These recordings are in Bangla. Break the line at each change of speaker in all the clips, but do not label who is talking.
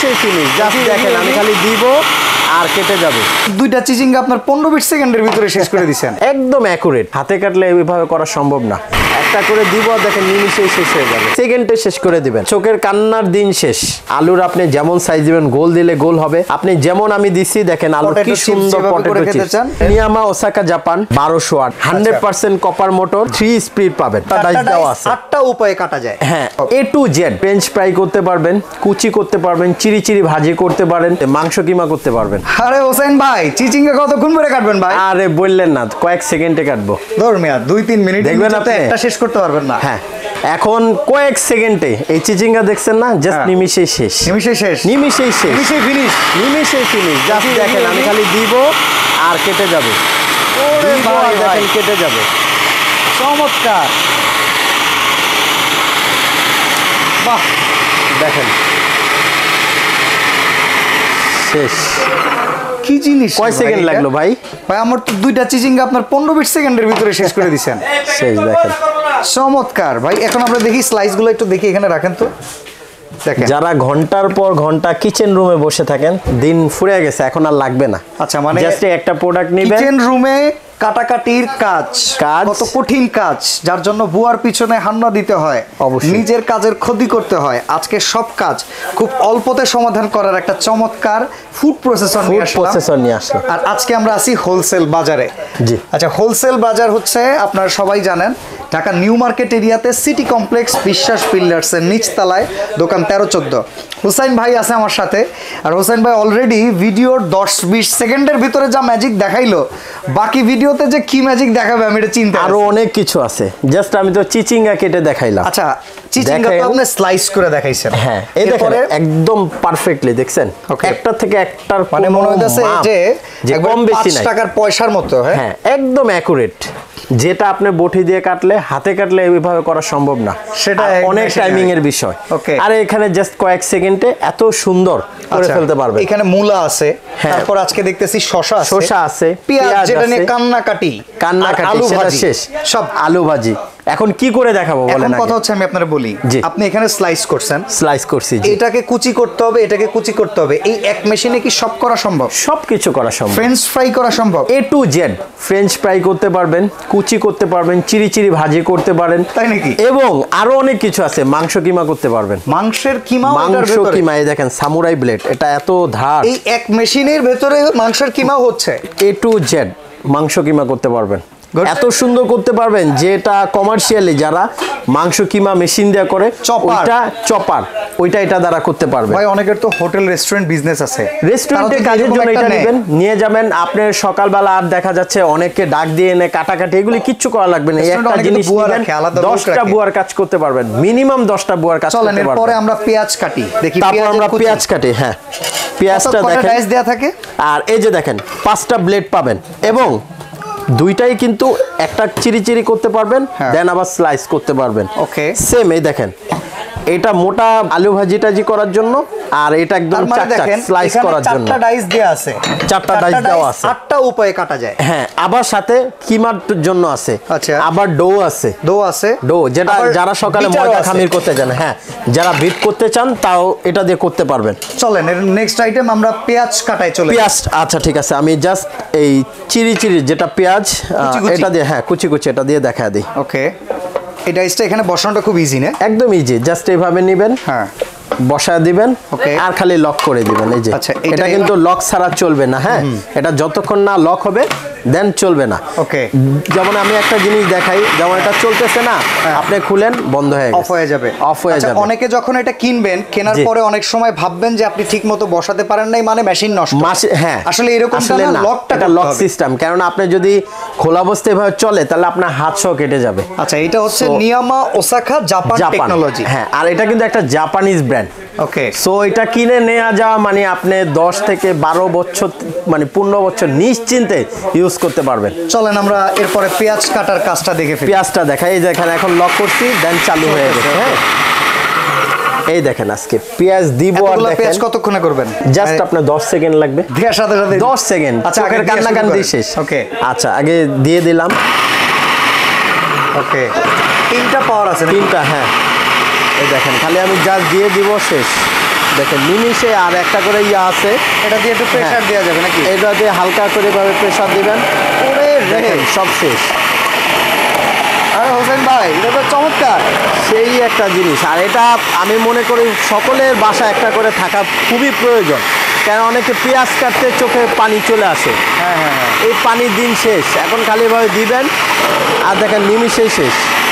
নিমিশেই ফিনিশ। জাস্ট দেখেন আমি খালি দিব আর কেটে যাবে।
দুইটা চিচিঙ্গা আপনার 15-20 সেকেন্ডের ভিতরে শেষ করে দিচ্ছেন।
একদম অ্যাকুরেট, হাতে কাটলে এইভাবে করা সম্ভব না। একটা করে দিব দেখেন নিমিশেই শেষ হয়ে যাবে, সেকেন্ডে শেষ করে দিবেন। চোখের কান্নার দিন শেষ। আলুর আপনি যেমন সাইজ দিবেন, গোল দিলে গোল হবে। আপনি যেমন আমি দিছি দেখেন আলু কি সুন্দর পটেটো চিপস। নিয়ামা Osaka Japan 1200 watt 100% copper motor 3 speed পাবেন। ডাইস দেওয়া আছে,
8টা উপায়ে কাটা যায়।
হ্যাঁ, A to Z। French fry করতে পারবেন, কুচি করতে পারবেন, চিরি চিরি ভাজি করতে পারেন, মাংস কিমা করতে পারবেন।
আরে হোসেন ভাই, চিচিঙ্গা কতক্ষণ পরে কাটবেন ভাই?
আরে বললেন না, কয়েক সেকেন্ডে কাটবো।
ধর মিয়া 2-3 মিনিট
দেখবেন আপনি
একটা শেষ করতে পারবেন না।
হ্যাঁ, এখন কয়েক সেকেন্ডে এই চিচিঙ্গা দেখছেন না, জাস্ট নিমিশেই শেষ।
নিমিশেই শেষ,
নিমিশেই শেষ,
নিমিশেই ফিনিশ,
নিমিশেই ফিনিশ। জাস্ট দেখেন আমি খালি দিব আর কেটে যাবে।
ওরে ভাই
দেখেন কেটে যাবে।
চমৎকার, বাহ
দেখেন শেষ।
কি জিনিস!
কয় সেকেন্ড লাগলো ভাই?
ভাই আমার তো দুইটা চিচিঙ্গা আপনার 15-20 সেকেন্ডের ভিতরে শেষ করে দিচ্ছেন।
শেষ, দেখেন
চমৎকার ভাই। এখন আমরা দেখি স্লাইসগুলো একটু দেখি, এখানে রাখেন তো।
যারা ঘন্টার পর ঘন্টা কিচেন রুমে বসে থাকেন, দিন ফুরিয়ে গেছে, এখন আর লাগবে না।
আচ্ছা, মানে
জাস্ট একটা প্রোডাক্ট নিবেন।
কিচেন রুমে কাটাকাটির কাজ কত কঠিন কাজ, যার জন্য বুয়ার পিছনে হান্না দিতে হয়, নিজের কাজের ক্ষতি করতে হয়। আজকে সব কাজ খুব অল্পতে সমাধান করার একটা চমৎকার ফুড প্রসেসর নিয়ে আসলাম। আর আজকে আমরা আছি হোলসেল বাজারে।
জি,
আচ্ছা, হোলসেল বাজার হচ্ছে আপনারা সবাই জানেন, ঢাকা নিউ মার্কেট এরিয়াতে সিটি কমপ্লেক্স বিশ্বাস বিল্ডার্সের নিচতলায় দোকান 13-14। হুসাইন ভাই আছে আমার সাথে। আর হুসাইন ভাই অলরেডি ভিডিওর 10-20 সেকেন্ডের ভিতরে যা ম্যাজিক দেখাইলো, বাকি ভিডিওতে যে কি ম্যাজিক দেখাবে আমি এটা চিন্তা,
আরো অনেক কিছু আছে। জাস্ট আমি তো চিচিঙ্গা কেটে দেখাইলাম।
আচ্ছা, চিচিঙ্গা তো আপনি স্লাইস করে দেখাইছেন।
হ্যাঁ, এই দেখেন একদম পারফেক্টলি দেখছেন, একটা থেকে একটার
মানে মনে হইতাছে যে
কম বেশি নাই,
5 টাকার পয়সার মতো।
হ্যাঁ, একদম অ্যাকুরেট। যেটা আপনি বটি দিয়ে কাটলে, হাতে কাটলে এইভাবে করা সম্ভব না, সেটা অনেক টাইমিং এর বিষয়। আর এখানে জাস্ট কয়েক সেকেন্ডে এত সুন্দর করে ফেলতে পারবে।
এখানে মূলা আছে, তারপর আজকে দেখতেছি শসা আছে, পেঁয়াজ, যেটা নিয়ে কান্নাকাটি সেটা শেষ, সব আলু ভাজি। এখন কি করে দেখাবো বলেন? কথা হচ্ছে আমি আপনারা বলি, আপনি এখানে স্লাইস করছেন, স্লাইস করছি, এটাকে কুচি করতে হবে, এটাকে কুচি করতে হবে। এই এক মেশিনে কি সব করা সম্ভব? সবকিছু করা সম্ভব। ফ্রেঞ্চ ফ্রাই করা সম্ভব, A to Z। French fry করতে পারবেন, কুচি করতে পারবেন, চিরি চিরি ভাজি করতে পারেন, তাই নাকি? এবং আরো অনেক কিছু আছে। মাংস কিমা করতে পারবেন, মাংসের কিমা, মাংস কিমা। এই দেখেন সামুরাই ব্লেড, এটা এত ধার। এই এক মেশিনের ভেতরে মাংসের কিমা হচ্ছে। A to Z মাংস কিমা করতে পারবেন, এত সুন্দর করতে পারবেন যেটা কমার্শিয়ালি যারা মাংস কিমা মেশিন দিয়ে করে, ওইটা চপার, ওইটা এটা দ্বারা করতে পারবে। ভাই অনেকের তো হোটেল রেস্টুরেন্ট বিজনেস আছে, রেস্টুরেন্টের কাজের জন্য এটা নেবেন, নিয়ে যাবেন। আপনার সকালবেলা আর দেখা যাচ্ছে অনেকে ডাক দিয়ে এনে কাটাকাটি, এগুলি কিচ্ছু করা লাগবে না। একটা জিনিস নেবেন, 10টা বুয়ার কাজ করতে পারবেন, মিনিমাম 10টা বুয়ার কাজ করতে পারবেন। পরে আমরা পেঁয়াজ কাটি, দেখি তারপর আমরা পেঁয়াজ কাটি। হ্যাঁ, পেঁয়াজটা দেখেন ডাইস দেয়া থাকে। আর এই যে দেখেন 5টা ব্লেড পাবেন, এবং দুইটাই কিন্তু একটা চিরি চিরি করতে পারবেন, দেন আবার স্লাইস করতে পারবেন। Okay, same. এই দেখেন এটা মোটা আলু ভাজি টাজি করার জন্য, আর এটা একদম চাকচাক স্লাইস করার জন্য। 4টা ডাইস দেয়া আছে, 4টা ডাইস দেওয়া আছে, 8টা উপায়ে কাটা যায়। হ্যাঁ, আবার সাথে কিমার জন্য আছে। আচ্ছা, আবার ডো আছে, ডো যেটা যারা সকালে ময়দা খামির করতে জানে, হ্যাঁ, যারা বিট করতে চান তাও এটা দিয়ে করতে পারবেন। চলেন নেক্সট আইটেম আমরা পেঁয়াজ কাটাই চলে। পেঁয়াজ, আচ্ছা ঠিক আছে, আমি জাস্ট এই চিরি চিরি যেটা পেঁয়াজ এটা দিয়ে, হ্যাঁ, কুচি কুচি এটা দিয়ে দেখা দিই। ওকে, এই ডাইসটা এখানে বসানোটা খুব ইজি না? একদম ইজি। জাস্ট এইভাবে নেবেন, হ্যাঁ, বসায় দিবেন, আর খালি লক করে দিবেন। এই যে এটা কিন্তু লক ছাড়া চলবে না। হ্যাঁ, এটা যতক্ষণ না লক হবে দেন চলবে না। ওকে, যেমন আমি একটা জিনিস দেখাই, যেমন এটা চলতেছে না, আপনি খুলেন, বন্ধ হয়ে গেছে, অফ হয়ে যাবে, অফ হয়ে যাবে। অনেকে যখন এটা কিনবেন, কেনার পরে অনেক সময় ভাববেন যে আপনি ঠিকমতো বসাতে পারেন নাই, মানে মেশিন নষ্ট। হ্যাঁ, আসলে এরকম না, লকটা লক সিস্টেম। কারণ আপনি যদি খোলা অবস্থায় এভাবে চলে, তাহলে আপনার হাত সহ কেটে যাবে। আচ্ছা, এটা হচ্ছে নিয়ামা ওসাকা জাপান টেকনোলজি। হ্যাঁ, আর এটা কিন্তু একটা জাপানিজ ব্র্যান্ড। ওকে, সো এটা কিনে নেওয়া যাওয়া মানে আপনি 10 থেকে 12 বছর, মানে 15 বছর নিশ্চিন্তে ইউজ করতে পারবেন। চলেন আমরা এরপরে পেঁয়াজ কাটার কাজটা দেখে ফেলি। পেঁয়াজটা দেখাই, এই যে এখানে এখন লক করছি, দেন চালু হয়ে গেছে। হ্যাঁ, এই দেখেন আজকে পেঁয়াজ দিব। আর দেখেন পেঁয়াজ কতক্ষণে করবেন? জাস্ট আপনার 10 সেকেন্ড লাগবে, দেওয়ার সাথে সাথে 10 সেকেন্ড। আচ্ছা, আগে কান্নাকান্দি শেষ। ওকে, আচ্ছা, আগে দিয়ে দিলাম। ওকে, 3টা পাওয়ার আছে, 3টা। হ্যাঁ, এই দেখেন খালি আমি জাস্ট দিয়ে দিব, শেষ।
দেখেন নিমিশে। আর একটা করে ইয়া আছে,
এটা দিয়ে একটু প্রেসার দেওয়া যাবে নাকি?
এটা দিয়ে হালকা করে ভাবে প্রেসার দিবেন, দেখেন সব শেষ।
আরে হোসেন ভাই, এটা তো চমৎকার,
সেই একটা জিনিস। আর এটা আমি মনে করি সকলের বাসায় একটা করে থাকা খুবই প্রয়োজন, কেন অনেকে পেঁয়াজ কাটতে চোখে পানি চলে আসে।
হ্যাঁ হ্যাঁ হ্যাঁ,
এই পানির দিন শেষ, এখন খালিভাবে দিবেন আর দেখেন নিমিশেই শেষ।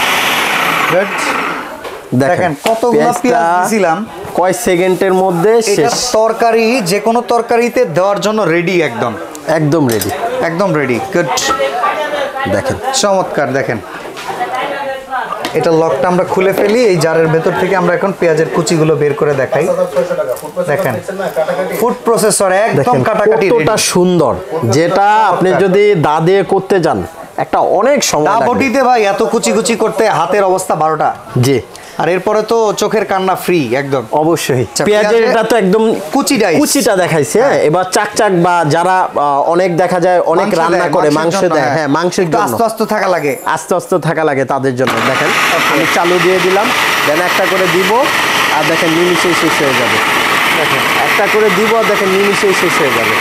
দেখেন কতগুলো পেঁয়াজ দিয়েছিলাম,
কয় সেকেন্ডের মধ্যে শেষ।
তরকারি যে কোনো তরকারিতে দেওয়ার জন্য রেডি, একদম
একদম রেডি,
একদম রেডি। গুড,
দেখেন
চমৎকার। দেখেন এটা লকটা আমরা খুলে ফেলি, এই জারের ভেতর থেকে আমরা এখন পেঁয়াজের কুচিগুলো বের করে দেখাই। দেখেন ফুড প্রসেসর একদম কাটাকাটি,
কতটা সুন্দর, যেটা আপনি যদি দা দিয়ে করতে যান একটা অনেক সময় লাগবে।
বটিতে ভাই এত কুচি কুচি করতে হাতের অবস্থা 12টা।
জি,
আর এরপরে তো চোখের কান্না ফ্রি একদম।
অবশ্যই পেঁয়াজের এটা তো একদম কুচিটা দেখাইছে। এবার চাকচাক বা যারা অনেক দেখা যায় অনেক রান্না করে মাংস দেয়, হ্যাঁ মাংসের জন্য
আস্তে আস্তে থাকা লাগে,
আস্তে আস্তে থাকা লাগে তাদের জন্য। দেখেন আমি চালু দিয়ে দিলাম, দেন একটা করে দিব আর দেখেন নিমিশেই শেষ হয়ে যাবে। দেখেন একটা করে দিব আর দেখেন নিমিশেই শেষ হয়ে যাবে।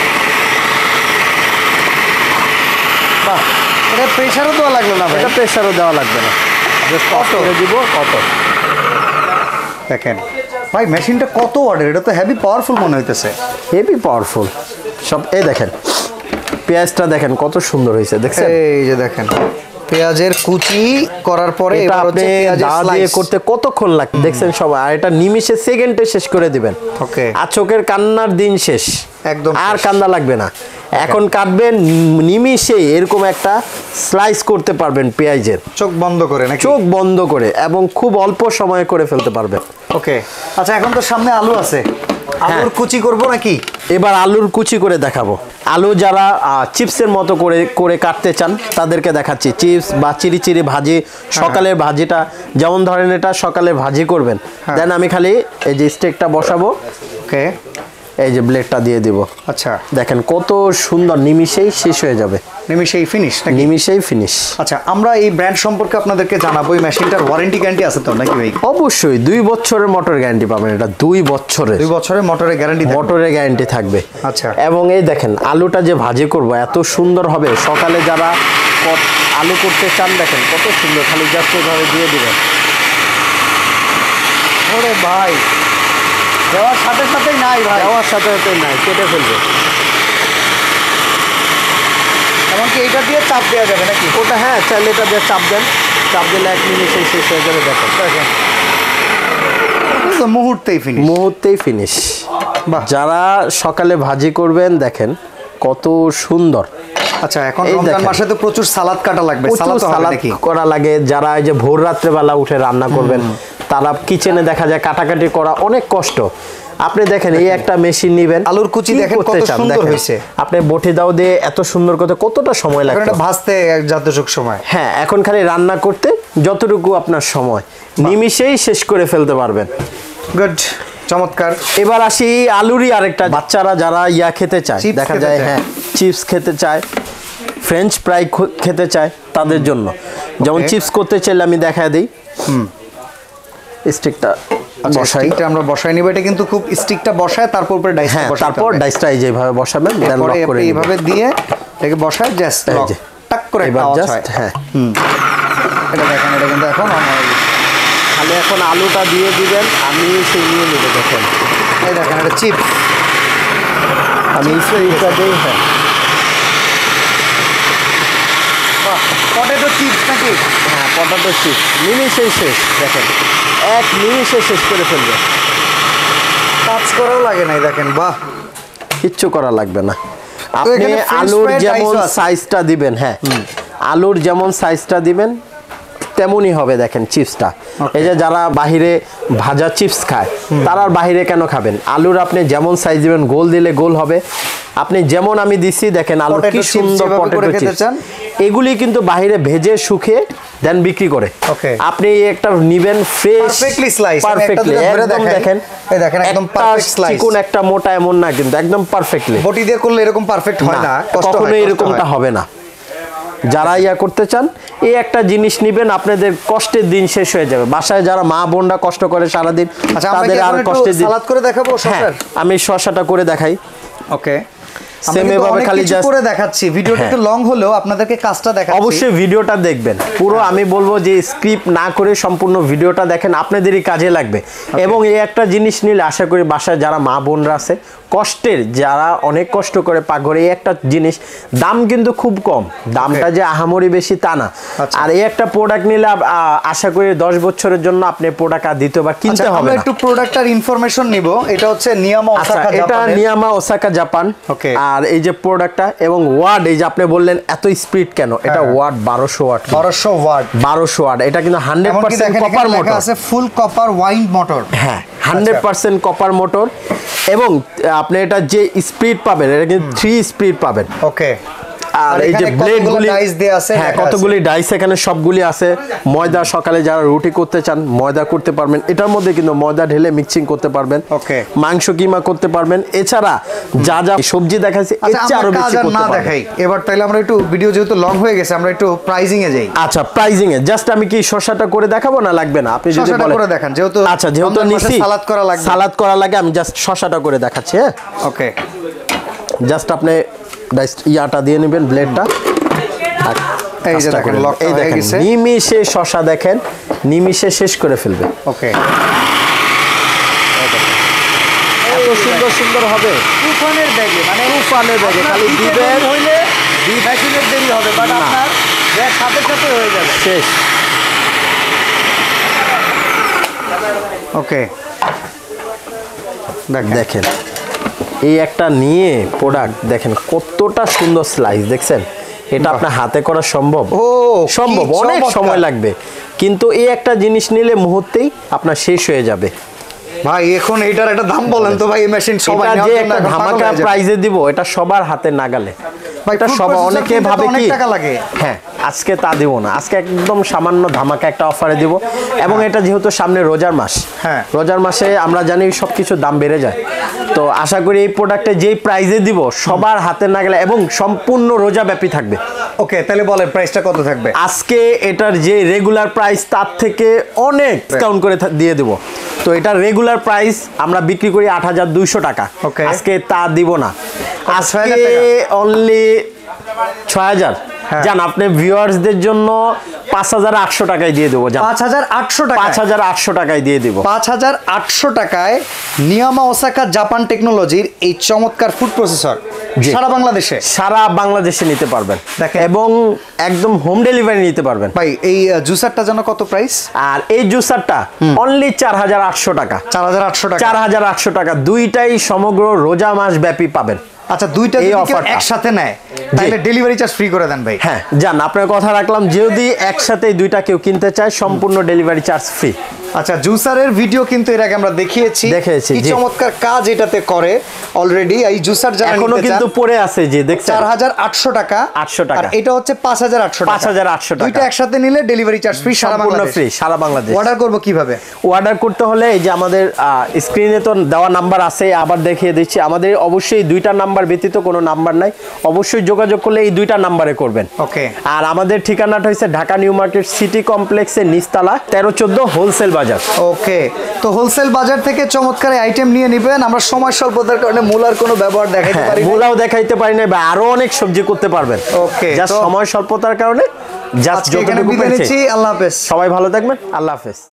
বাহ, এটা প্রেসারও দেওয়া লাগলো না,
এটা প্রেসারও দেওয়া লাগবে না, জাস্ট অফ করে দিব। কত
দেখেন ভাই মেশিনটা কত ওয়াটের, এটা তো হেভি পাওয়ারফুল মনে হইতেছে।
হেভি পাওয়ারফুল সব। এই দেখেন পেঁয়াজটা দেখেন কত সুন্দর হয়েছে, দেখছেন?
এই যে দেখেন পেঁয়াজের কুচি করার পরে
এটা আপনি দা দিয়ে করতে কতক্ষণ লাগে দেখছেন সবাই। আর এটা নিমিষে সেকেন্ডে শেষ করে দিবেন।
ওকে,
আর চোখের কান্নার দিন শেষ,
একদম
আর কান্না লাগবে না। এখন কাটবেন নিমিষে এরকম একটা স্লাইস করতে পারবেন পেঁয়াজের,
চোখ বন্ধ করে নাকি?
চোখ বন্ধ করে, এবং খুব অল্প সময়ে করে ফেলতে পারবেন।
ওকে, আচ্ছা এখন তো সামনে আলু আছে, আলুর কুচি করব নাকি?
এবার আলুর কুচি করে দেখাবো। আলু যারা চিপসের মতো করে করে কাটতে চান তাদেরকে দেখাচ্ছি। চিপস বা চিরি চিরি ভাজি, সকালের ভাজিটা যেমন ধরেন এটা সকালে ভাজি করবেন, দেন আমি খালি এই যে স্টেকটা বসাবো,
ওকে,
এই যে ব্লেডটা দিয়ে দিব।
আচ্ছা
দেখেন কত সুন্দর, নিমিষেই শেষ হয়ে যাবে,
নিমিষেই ফিনিশ,
নিমিষেই ফিনিশ।
আচ্ছা আমরা এই ব্র্যান্ড সম্পর্কে আপনাদেরকে জানাবো। এই মেশিনটার ওয়ারেন্টি গ্যারান্টি আছে তো নাকি ভাই?
অবশ্যই 2 বছরের মোটর গ্যারান্টি পাবেন। এটা 2 বছরের,
2 বছরের মোটরের গ্যারান্টি,
মোটরের গ্যারান্টি থাকবে।
আচ্ছা,
এবং এই দেখেন আলুটা যে ভাজি করব এত সুন্দর হবে, সকালে যারা আলু করতে চান দেখেন কত সুন্দর, খালি জাস্ট এভাবে দিয়ে দিবেন।
ওরে ভাই, দেওয়ার সাথে সাথেই নাই ভাই,
দেওয়ার সাথে সাথে নাই, কেটে ফেলবে।
এমনকি এইটা দিয়ে চাপ দেওয়া যাবে নাকি?
ওটা হ্যাঁ, চাইলে এটা দিয়ে চাপ দেন, চাপ দিলে 1 মিনিটেই শেষ হয়ে যাবে। দেখেন
মুহূর্তেই ফিনিশ,
মুহূর্তেই ফিনিশ। যারা সকালে ভাজি করবেন দেখেন কত সুন্দর।
আচ্ছা এখন রমজান মাসে তো প্রচুর সালাদ কাটা লাগবে, সালাদ
করা লাগে। যারা এই যে ভোর রাত্রে বেলা উঠে রান্না করবেন তারা কিচেনে দেখা যায় কাটাকাটি করা অনেক কষ্ট। আপনি দেখেন এই একটা মেশিন নেবেন,
আলুর কুচি দেখেন কত সুন্দর হয়েছে।
আপনি বটি দাও দিয়ে এত সুন্দর করতে কতটা সময় লাগে,
এটা ভাজতে যতটুকু সময়।
হ্যাঁ, এখন খালি রান্না করতে যতটুকু আপনার সময় নিমিষেই শেষ করে ফেলতে পারবেন।
গুড, চমৎকার।
এবার আসি আলুরই আরেকটা, বাচ্চারা যারা ইয়া খেতে চায়, দেখা যায় হ্যাঁ চিপস খেতে চায়, ফ্রেঞ্চ ফ্রাই খেতে চায় তাদের জন্য। যেমন চিপস করতে চাইলে আমি দেখা দিই, স্টিকটা বসাই,
আমরা বসাই নিব। এটা কিন্তু খুব স্টিকটা বসায় তারপর উপরে ডাইস
বসাই, তারপর ডাইসটা যেভাবে বসাবেন, দেন লক করে
এইভাবে দিয়ে এটাকে বসায়, জাস্ট লক টাক করে একটা আওয়াজ হয়।
হ্যাঁ,
এটা দেখেন, এটা কিন্তু এখন অন হয়ে গেছে।
তাহলে এখন আলুটা দিয়ে দিবেন, আমি সেই নিয়ে নেব। দেখেন
এই দেখেন এটা চিপস,
আমি এইটা দিই। হ্যাঁ,
পটেটো চিপস নাকি?
হ্যাঁ, পটেটো চিপস নিমিষেই শেষ। দেখেন 1 নিমিষে শেষ করে ফেলবে,
কাজ করাও লাগে নাই। দেখেন বাহ,
কিচ্ছু করা লাগবে না। আপনি আলুর যেমন সাইজটা দিবেন, হ্যাঁ আলুর যেমন সাইজটা দিবেন তেমনই হবে। দেখেন চিপসটা, এই যে যারা বাহিরে ভাজা চিপস খায় তারা আর বাহিরে কেন খাবেন? আলুর আপনি যেমন সাইজ দিবেন, গোল দিলে গোল হবে। আপনি যেমন আমি দিছি দেখেন আলু কি সুন্দর পটেটো চিপস। এগুলি কিন্তু বাহিরে ভেজে শুকিয়ে দেন বিক্রি করে। আপনি একটা নিবেন ফ্রেশ,
পারফেক্টলি স্লাইস,
পারফেক্টলি একদম। দেখেন
এই দেখেন একদম পারফেক্ট স্লাইস,
চিকন একটা মোটা এমন না, কিন্তু একদম পারফেক্টলি।
বটি দিয়ে করলে এরকম পারফেক্ট হয় না,
কখনো এরকমটা হবে না। যারা ইয়া করতে চান এই একটা জিনিস নেবেন, আপনাদের কষ্টের দিন শেষ হয়ে যাবে। বাসায় যারা মা বোনরা কষ্ট করে সারাদিন, তাদের আর কষ্টের দিন।
সালাদ করে দেখাবো শসার,
আমি শসাটা করে দেখাই।
ওকে,
সেম এভাবে খালি জাস্ট
করে দেখাচ্ছি। ভিডিওটা একটু লং হলেও আপনাদেরকে কাজটা দেখাচ্ছি,
অবশ্যই ভিডিওটা দেখবেন পুরো। আমি বলবো যে স্ক্রিপ্ট না করে সম্পূর্ণ ভিডিওটা দেখেন, আপনাদেরই কাজে লাগবে। এবং এই একটা জিনিস নিলে আশা করি বাসায় যারা মা বোনরা আছে কষ্টের, যারা অনেক কষ্ট করে পাকঘরে, এই একটা জিনিস দাম কিন্তু খুব কম, দামটা যে আহামরি বেশি তা না। আর এই একটা প্রোডাক্ট নিলে আশা করি 10 বছরের জন্য আপনি প্রোডাক্ট আর দ্বিতীয়বার কিনতে হবে না।
একটু প্রোডাক্টটার ইনফরমেশন নিব। এটা হচ্ছে নিয়ামা ওসাকা জাপান,
এটা নিয়ামা ওসাকা জাপান।
ওকে,
আর এই যে প্রোডাক্টটা এবং ওয়াট, এই যে আপনি বললেন এত স্পিড কেন, এটা ওয়াট 1200 ওয়াট,
1200 ওয়াট,
1200 ওয়াট। এটা কিন্তু 100% কপার মোটর
আছে, ফুল কপার ওয়াইন্ড মোটর।
হ্যাঁ, 100% কপার মোটর। এবং আপনি এটা যে স্পিড পাবেন, এটা কিন্তু 3 স্পিড পাবেন।
ওকে,
আর এই যে ব্লেডগুলি ডাইস দেয়া আছে, হ্যাঁ কতগুলি ডাইস এখানে সবগুলি আছে। ময়দা সকালে যারা রুটি করতে চান ময়দা করতে পারবেন, এটার মধ্যে কিন্তু ময়দা ঢেলে মিক্সিং করতে পারবেন।
ওকে,
মাংস কিমা করতে পারবেন। এছাড়া যা যা সবজি দেখাইছে এর চেয়ে আরো বেশি করতে পারবেন।
দেখাই এবার তাহলে আমরা একটু ভিডিও যেহেতু লং হয়ে গেছে, আমরা একটু প্রাইজিং এ যাই।
আচ্ছা, প্রাইজিং এ জাস্ট আমি কি শসাটা করে দেখাবো না লাগবে না? আপনি যদি বলেন
করে দেখান, যেহেতু
আচ্ছা যেহেতু নিছি
সালাদ করা লাগবে,
সালাদ করা লাগে, আমি জাস্ট শসাটা করে দেখাচ্ছি। হ্যাঁ,
ওকে,
জাস্ট আপনি ইয়াটা দিয়ে নেবেন, ব্লেডটা।
এই যে দেখেন লক হয়ে গেছে,
নিমিষে শসা দেখেন, নিমিষে শেষ করে ফেলবে।
ওকে,
এত সুন্দর সুন্দর হবে
তুফানের ব্যাগে, মানে
তুফানের ব্যাগে খালি দিবেন,
হইলে মেশিনের দেরি হবে, বাট আপনার ব্যাগ সাথে সাথে হয়ে যাবে
শেষ।
ওকে,
দেখেন এই একটা নিয়ে প্রোডাক্ট দেখেন কতটা সুন্দর স্লাইস, দেখছেন? এটা আপনার হাতে করা সম্ভব? সম্ভব, অনেক সময় লাগবে, কিন্তু এই একটা জিনিস নিলে মুহূর্তেই আপনার শেষ হয়ে যাবে।
ভাই এখন এটার একটা দাম বলেন তো ভাই, এই মেশিন সবাই
যে একটা ধামাকা প্রাইজে দিব, এটা সবার হাতে নাগালে। এটা সবাই অনেকে ভাবে কি
টাকা লাগে,
হ্যাঁ আজকে তা দিব না, আজকে একদম সামান্য ধামাকা একটা অফারে দিব। এবং এটা যেহেতু সামনে রোজার মাস,
হ্যাঁ
রোজার মাসে আমরা জানি সবকিছুর দাম বেড়ে যায়, তো আশা করি এই প্রোডাক্টে যেই প্রাইজে দিব সবার হাতে নাগালে এবং সম্পূর্ণ রোজা ব্যাপী থাকবে।
ওকে, তাহলে বলেন প্রাইসটা কত থাকবে?
আজকে এটার যে রেগুলার প্রাইস তার থেকে অনেক ডিসকাউন্ট করে দিয়ে দেব। তো এটার রেগুলার প্রাইস আমরা বিক্রি করি 8200 টাকা, আজকে তা দিব না, আজকে অনলি 6000। জান আপনি ভিউয়ার্সদের জন্য 5800 টাকায় দিয়ে দেবো।
5800 টাকা,
5800 টাকায় দিয়ে দেবো।
5800 টাকায় নিয়ামা ওসাকা জাপান টেকনোলজির এই চমৎকার ফুড প্রসেসর সারা বাংলাদেশে নিতে পারবেন এবং একদম হোম ডেলিভারি নিতে পারবেন। ভাই এই জুসারটা যেন কত প্রাইস?
আর এই জুসারটা অনলি 4800 টাকা।
4800 টাকা,
4800 টাকা, দুইটাই সমগ্র রোজা মাস ব্যাপী পাবেন।
আচ্ছা, দুইটা যদি কেউ একসাথে নেয় তাহলে ডেলিভারি চার্জ ফ্রি করে দেন ভাই?
হ্যাঁ জান, আপনার কথা রাখলাম, যদি একসাথে দুইটা কেউ কিনতে চায় সম্পূর্ণ ডেলিভারি চার্জ ফ্রি।
আচ্ছা, জুসারের ভিডিও কিন্তু এর আগে আমরা দেখিয়েছি, কি চমৎকার কাজ এটাতে করে অলরেডি। এই জুসার যারা
এখনো কিন্তু পড়ে আছে, যে দেখছেন
4800 টাকা, 800 টাকা, আর এটা হচ্ছে 5800 টাকা।
5800 টাকা,
দুইটা একসাথে নিলে ডেলিভারি চার্জ ফ্রি সারা বাংলাদেশ।
ফ্রি সারা বাংলাদেশ।
অর্ডার করব কিভাবে?
অর্ডার করতে হলে এই যে আমাদের স্ক্রিনে তো দেওয়া নাম্বার আছে, আবার দেখিয়ে দিচ্ছি। আমাদের অবশ্যই দুইটা নাম্বার ব্যতীত কোনো নাম্বার নাই, অবশ্যই যোগাযোগ করলে এই দুইটা নাম্বারে করবেন।
ওকে, আর
আমাদের ঠিকানাটা হচ্ছে ঢাকা নিউ মার্কেট সিটি কমপ্লেক্সের নিচতলা 1314 হোলসেল বাজার।
ওকে, তো হোলসেল বাজার থেকে চমৎকার আইটেম নিয়ে নেবেন। আমরা সময় স্বল্পতার কারণে মূলার কোনো ব্যবহার দেখাইতে পারি না,
মূলাও দেখাইতে পারি না, বা আরো অনেক সবজি করতে পারবেন।
ওকে,
জাস্ট সময় স্বল্পতার কারণে জাস্ট
এখানে বিদায় নিচ্ছি। আল্লাহ হাফেজ,
সবাই ভালো থাকবেন। আল্লাহ হাফেজ।